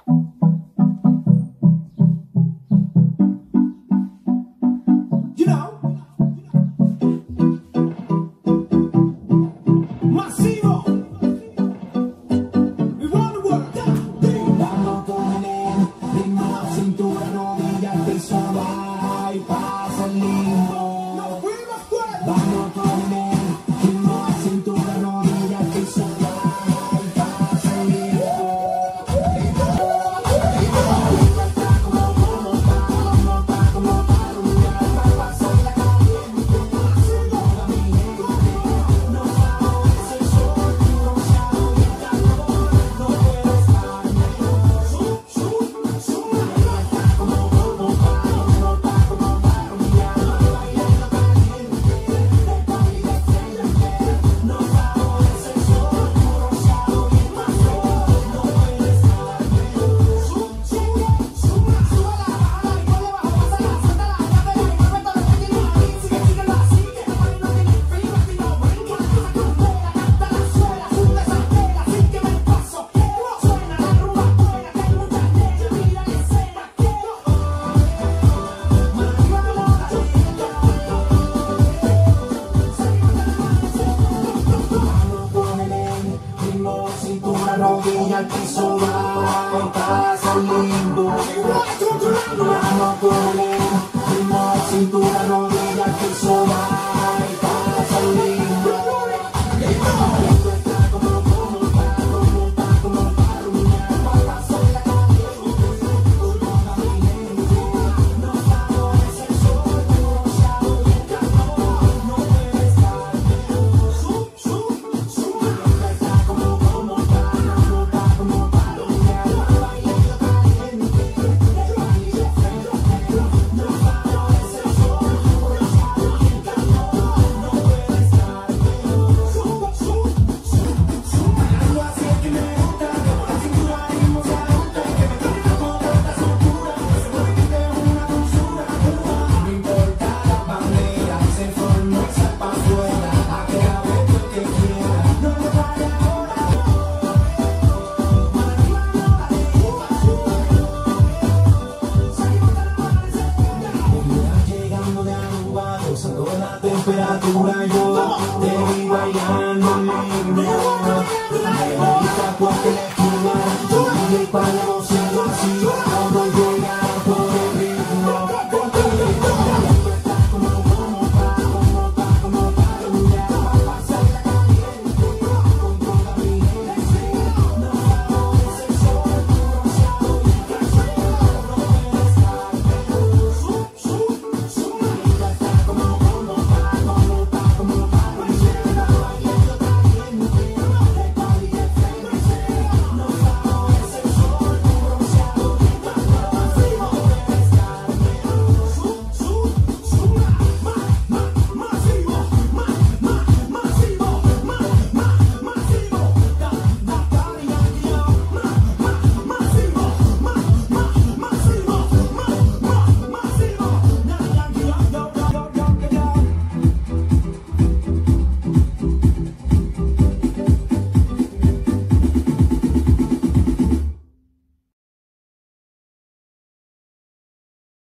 You know, Masivo, we run the world. Vamos con el ritmo, cintura, rodilla, el piso, va y pasa el limbo. Nos fuimos fuera. Vamos con el ritmo, cintura, rodilla, el piso, va y pasa el limbo. Cintura, rodilla, al piso, va y pasa el limbo. Vamos con el ritmo, cintura, rodilla, al piso, va y pasa el limbo. La temperatura yo te vi bailando en mi vida. Me gusta cualquier esquina, tú y el palo.